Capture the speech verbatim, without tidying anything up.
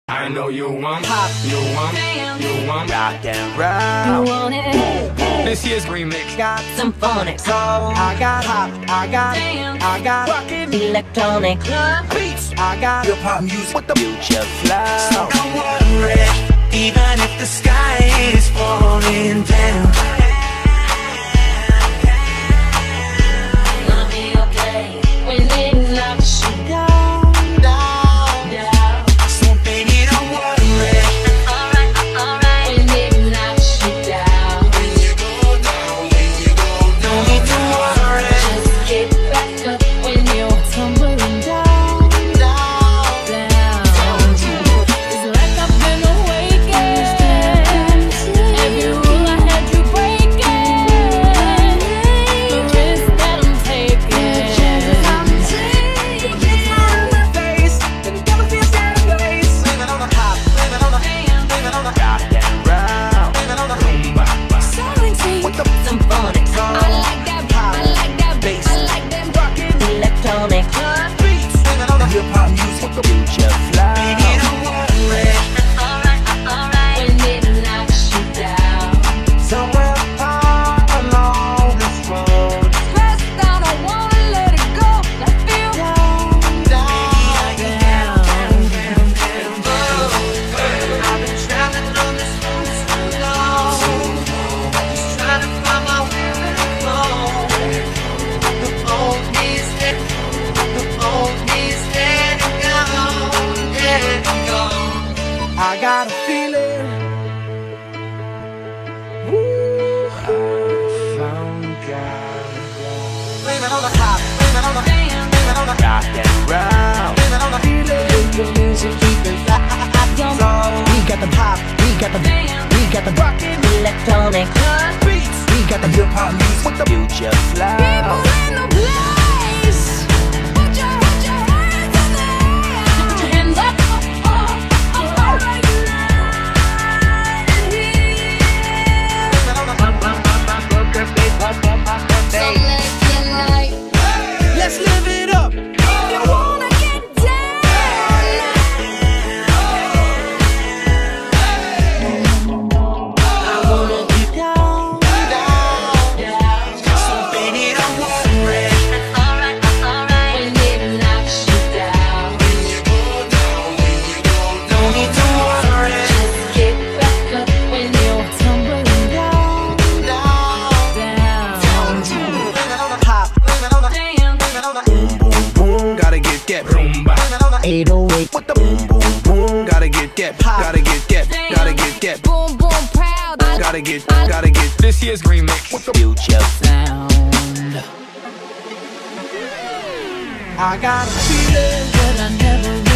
I know you want pop, you want, Damn. you want Rock and roll. You want it? this year's remix. Got some phonics. I got pop, I got, Damn. I got Rockin' Electronic. beats. I got hip hop music with the future flow. Don't worry, even if the sky is falling down. Gonna be okay when it knocks you down, down, down. So baby, don't worry, Alright, alright. When it knocks you down, when you go down, when you go down. Don't need to worry, just get back up when you're tumbling down, down, down. It's like I've been awakened. Every rule I had you breaking. The risk that I'm taking. blame it on the pop, blame it on the hand, blame it on the Rock and roll. blame it on the rumba. Some phonics. I like that. I like that bass. I like that electronic. beats, blame it on the Hip hop music. With the future flow. baby, don't worry. Alright, alright. When it knocks you down. Somewhere far along this road. Press down, I wanna let it go. I feel down, down, down. I've been traveling on this road so long, just trying to find my way back home. The old me's dead, the old me's dead and gone, dead and gone. I got a feeling. Ooh, I found God. Blame it on the pop, blame it on the hand, blame it on the Rock and roll. blame it on the Feeling the music keeping Don't We got the pop, we got the we got the rockin' electronic. beats. We got the hip hop music with the future flow. In the place. Put your, put your hands in the air. Put your hands up. Oh, oh, oh, oh, right here. blame it on the So let's get light. Let's live it up. You wanna get down. I wanna get down, down. So baby, don't worry, Alright, alright. When it knocks you down, when you go down, when you go down. Don't need to worry, just get back up when you're tumbling down, down, down. blame it on the pop, blame it on the Damn. blame it on the Boom, boom, gotta get get Rumba. blame it on the eight oh eight with the boom, boom, boom. Gotta get get pop. Gotta get get. Gotta get get. Boom, boom, proud. I Gotta get. Gotta get This year's remix. with the future. sound. I got a feeling But I never